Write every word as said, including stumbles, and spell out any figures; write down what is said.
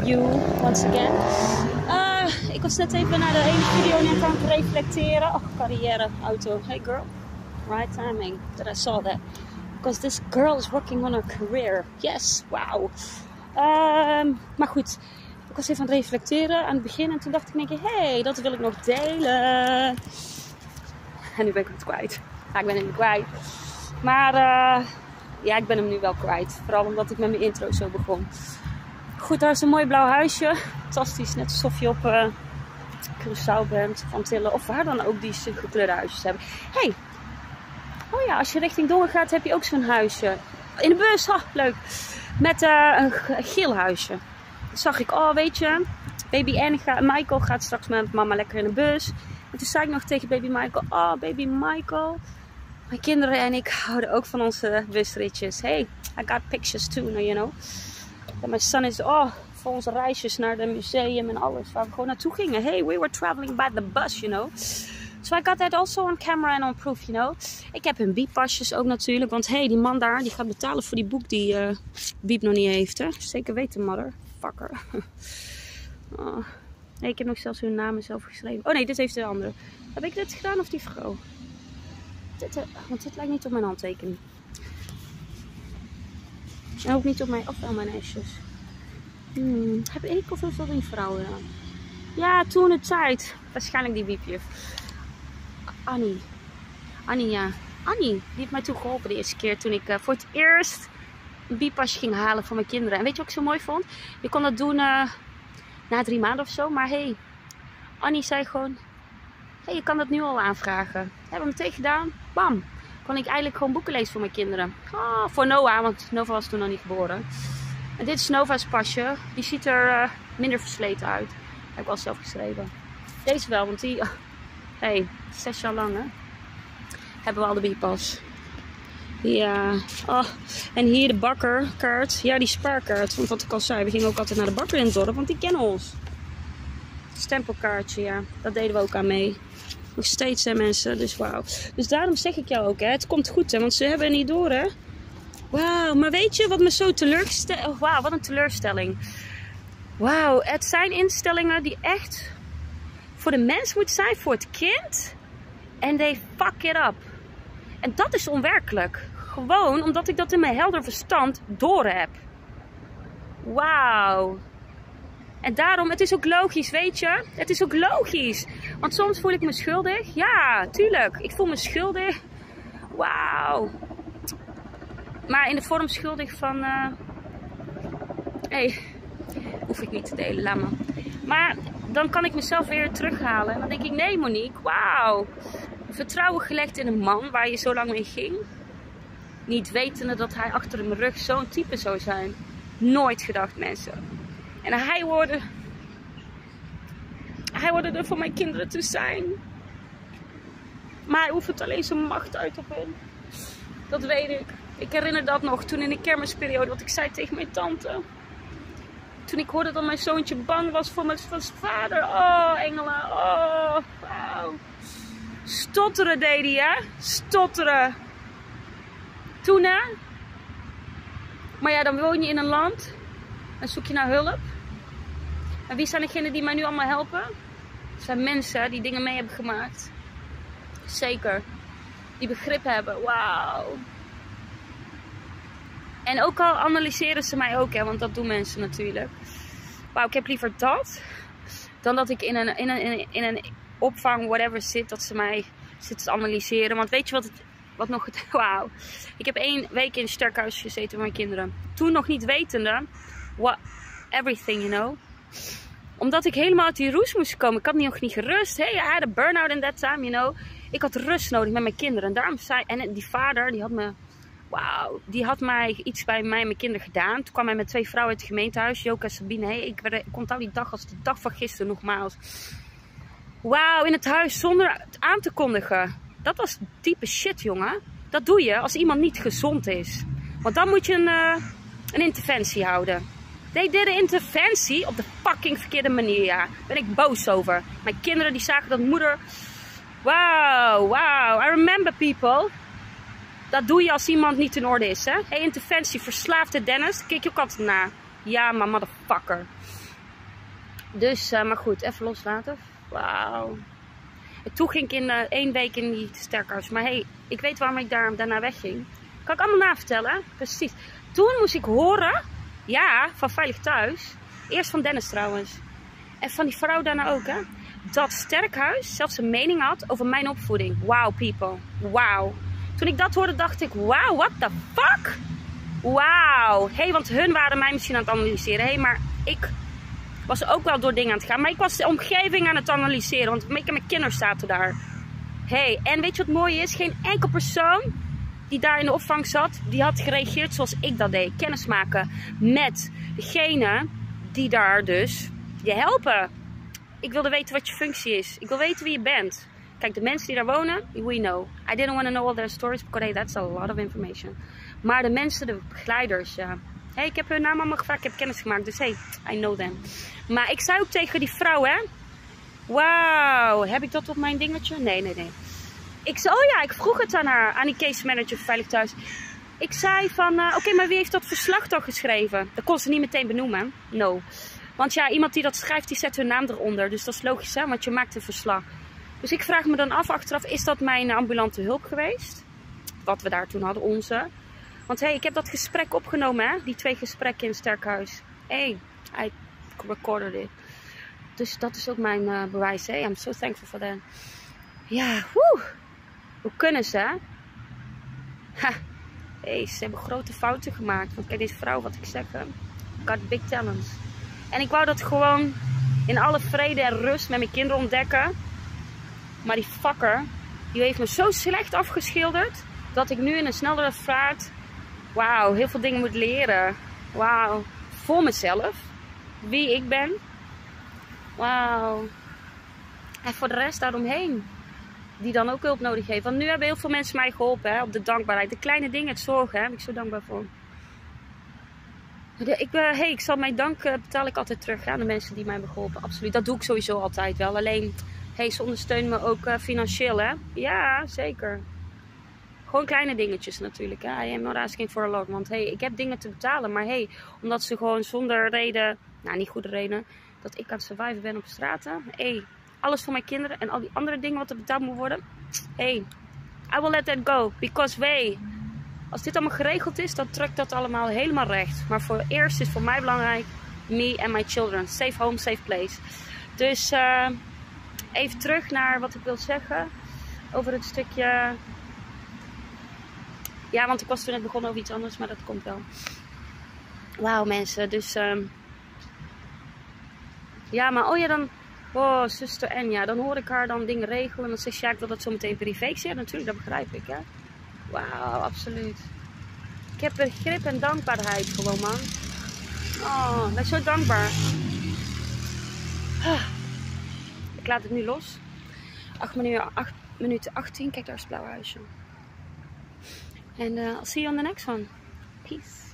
you once again. Uh, ik was net even naar de ene video net aan het reflecteren. Oh, carrière, auto. Hey girl. Right timing that I saw that. Because this girl is working on her career. Yes, wow. Um, maar goed, ik was even aan het reflecteren aan het begin. En toen dacht ik, hé, hey, dat wil ik nog delen. En nu ben ik het kwijt. Ja, ik ben hem kwijt. Maar uh, ja, ik ben hem nu wel kwijt. Vooral omdat ik met mijn intro zo begon. Goed, daar is een mooi blauw huisje. Fantastisch, net alsof je op uh, Curaçao bent, van Tillen. Of waar dan ook die gekleurde huisjes hebben. Hey. Oh ja, als je richting Dongen gaat heb je ook zo'n huisje. In de bus, oh, leuk. Met uh, een geel huisje. Dat zag ik, oh weet je, baby Anne gaat, Michael gaat straks met mama lekker in de bus. En toen zei ik nog tegen baby Michael, oh baby Michael. Mijn kinderen en ik houden ook van onze busritjes. Hey, I got pictures too, you know. En mijn son is, oh, voor onze reisjes naar het museum en alles. Waar we gewoon naartoe gingen. Hey, we were traveling by the bus, you know. So I got that also on camera and on proof, you know. Ik heb hun biepasjes ook natuurlijk. Want hey, die man daar, die gaat betalen voor die boek die uh, Biep nog niet heeft, hè. Zeker weten, mother. Fucker. Oh. Nee, ik heb nog zelfs hun namen zelf geschreven. Oh nee, dit heeft de andere. Heb ik dit gedaan of die vrouw? Dit, uh, want dit lijkt niet op mijn handtekening. En ook niet op mijn, of wel mijn hesjes. Hmm, heb ik of is dat een vrouw gedaan? Ja, toen de tijd. Waarschijnlijk die Biepje. Annie. Annie, ja. Annie, die heeft mij toen geholpen de eerste keer toen ik uh, voor het eerst een biepasje ging halen voor mijn kinderen. En weet je wat ik zo mooi vond? Je kon dat doen uh, na drie maanden of zo. Maar hey, Annie zei gewoon, hey, je kan dat nu al aanvragen. Hebben we meteen gedaan. Bam. Kon ik eigenlijk gewoon boeken lezen voor mijn kinderen. Oh, voor Noah, want Nova was toen nog niet geboren. En dit is Nova's pasje. Die ziet er uh, minder versleten uit. Heb ik wel zelf geschreven. Deze wel, want die... Uh, hey, zes jaar lang, hè. Hebben we al de biepas. Ja. Oh. En hier de bakkerkaart. Ja, die spaarkaart. Want wat ik al zei, we gingen ook altijd naar de bakker in het dorp. Want die kennen ons. Stempelkaartje, ja. Dat deden we ook aan mee. Nog steeds, hè, mensen. Dus wauw. Dus daarom zeg ik jou ook, hè. Het komt goed, hè. Want ze hebben het niet door, hè. Wauw. Maar weet je wat me zo teleurstelt? Oh, wauw, wat een teleurstelling. Wauw. Het zijn instellingen die echt voor de mens moeten zijn. Voor het kind. En they fuck it up. En dat is onwerkelijk. Gewoon omdat ik dat in mijn helder verstand door heb. Wauw. En daarom, het is ook logisch, weet je. Het is ook logisch. Want soms voel ik me schuldig. Ja, tuurlijk. Ik voel me schuldig. Wauw. Maar in de vorm schuldig van... Uh... Hé, hey, hoef ik niet te delen, laat maar. Maar dan kan ik mezelf weer terughalen. En dan denk ik, nee Monique, wauw. Vertrouwen gelegd in een man waar je zo lang mee ging. Niet wetende dat hij achter mijn rug zo'n type zou zijn. Nooit gedacht, mensen. En hij hoorde... Hij hoorde er voor mijn kinderen te zijn. Maar hij oefent alleen zijn macht uit op hen. Dat weet ik. Ik herinner dat nog toen in de kermisperiode wat ik zei tegen mijn tante. Toen ik hoorde dat mijn zoontje bang was voor mijn vader. Oh, engelen. Oh, wauw. Stotteren deed hij, hè? Stotteren. Toen, hè? Maar ja, dan woon je in een land. En zoek je naar hulp. En wie zijn degenen die mij nu allemaal helpen? Het zijn mensen die dingen mee hebben gemaakt. Zeker. Die begrip hebben. Wauw. En ook al analyseren ze mij ook, hè, want dat doen mensen natuurlijk. Wauw, ik heb liever dat. Dan dat ik in een, in een, in een opvang, whatever, zit. Dat ze mij zitten te analyseren. Want weet je wat, het, wat nog... Wauw. Ik heb één week in een sterkhuis gezeten met mijn kinderen. Toen nog niet wetende. What, everything, you know. Omdat ik helemaal uit die roes moest komen. Ik had nog niet gerust. Hey, I had a burn-out in that time, you know. Ik had rust nodig met mijn kinderen. En daarom zei... En die vader, die had me... Wauw, die had mij iets bij mij en mijn kinderen gedaan. Toen kwam hij met twee vrouwen uit het gemeentehuis. Joke en Sabine. Hey, ik, werd, ik onthoud die dag als de dag van gisteren nogmaals. Wauw, in het huis zonder het aan te kondigen. Dat was type shit, jongen. Dat doe je als iemand niet gezond is. Want dan moet je een, uh, een interventie houden. They did een interventie op de fucking verkeerde manier, ja. Daar ben ik boos over. Mijn kinderen die zagen dat moeder... Wauw, wauw. I remember people... Dat doe je als iemand niet in orde is, hè? Hé, hey, interventie, verslaafde Dennis. Kijk je ook altijd naar. Ja, maar motherfucker. Dus, uh, maar goed, even loslaten. Wauw. Toen ging ik in uh, één week in die sterkhuis. Maar hey, ik weet waarom ik daar, daarna wegging. Kan ik allemaal navertellen. Precies. Toen moest ik horen, ja, van Veilig Thuis. Eerst van Dennis trouwens. En van die vrouw daarna ook, hè. Dat sterkhuis zelfs een mening had over mijn opvoeding. Wow, people. Wow. Toen ik dat hoorde, dacht ik, wow, what the fuck? Wauw. Hé, hey, want hun waren mij misschien aan het analyseren. Hé, hey, maar ik was ook wel door dingen aan het gaan. Maar ik was de omgeving aan het analyseren. Want ik en mijn kinderen zaten daar. Hé, hey, en weet je wat mooi is? Geen enkel persoon die daar in de opvang zat, die had gereageerd zoals ik dat deed. Kennismaken met degene die daar dus je helpen. Ik wilde weten wat je functie is. Ik wil weten wie je bent. Kijk, de mensen die daar wonen, we know. I didn't want to know all their stories, because hey, that's a lot of information. Maar de mensen, de begeleiders, ja. Hey, ik heb hun naam allemaal gevraagd, ik heb kennis gemaakt, dus hey, I know them. Maar ik zei ook tegen die vrouw, hè. Wauw, heb ik dat op mijn dingetje? Nee, nee, nee. Ik zei, oh ja, ik vroeg het aan haar, aan die case manager van Veilig Thuis. Ik zei van, uh, oké, okay, maar wie heeft dat verslag toch geschreven? Dat kon ze niet meteen benoemen. No. Want ja, iemand die dat schrijft, die zet hun naam eronder. Dus dat is logisch, hè, want je maakt een verslag. Dus ik vraag me dan af achteraf, is dat mijn ambulante hulp geweest? Wat we daar toen hadden, onze. Want hé, hey, ik heb dat gesprek opgenomen, hè? Die twee gesprekken in het sterkhuis. Hé, hey, I recorded it. Dus dat is ook mijn uh, bewijs, hè? I'm so thankful for that. Ja, woe. Hoe kunnen ze, hè? Ha. Hey, ze hebben grote fouten gemaakt. Want kijk, deze vrouw, wat ik zeg, got big talents. En ik wou dat gewoon in alle vrede en rust met mijn kinderen ontdekken. Maar die fucker, die heeft me zo slecht afgeschilderd, dat ik nu in een snellere vaart, wauw, heel veel dingen moet leren. Wauw, voor mezelf, wie ik ben. Wauw. En voor de rest daaromheen, die dan ook hulp nodig heeft. Want nu hebben heel veel mensen mij geholpen, hè, op de dankbaarheid. De kleine dingen, het zorgen, daar ben ik zo dankbaar voor. De, ik, uh, hey, ik zal mijn dank uh, betaal ik altijd terug aan de mensen die mij hebben geholpen. Absoluut, dat doe ik sowieso altijd wel. Alleen, hey, ze ondersteunen me ook uh, financieel, hè? Ja, zeker. Gewoon kleine dingetjes natuurlijk, hè? I am not asking for a lot. Want hey, ik heb dingen te betalen. Maar hey, omdat ze gewoon zonder reden, nou niet goede reden, dat ik aan het surviven ben op straten. Hey, alles voor mijn kinderen en al die andere dingen wat er betaald moet worden. Hey, I will let that go. Because way, als dit allemaal geregeld is, dan trekt dat allemaal helemaal recht. Maar voor eerst is voor mij belangrijk, me and my children. Safe home, safe place. Dus uh, even terug naar wat ik wil zeggen. Over het stukje. Ja, want ik was toen net begonnen over iets anders, maar dat komt wel. Wauw mensen, dus. Um... Ja, maar oh ja, dan. Oh, zuster Enja, dan hoor ik haar dan dingen regelen. En dan zegt ze, ja, ik wil dat zo meteen privé. Ik zeg, ja, natuurlijk, dat begrijp ik, hè. Wauw, absoluut. Ik heb begrip en dankbaarheid gewoon, man. Oh, ik ben zo dankbaar. Ik laat het nu los. acht minuten achttien. Kijk, daar is het blauwe huisje. En uh, I'll see you on the next one. Peace.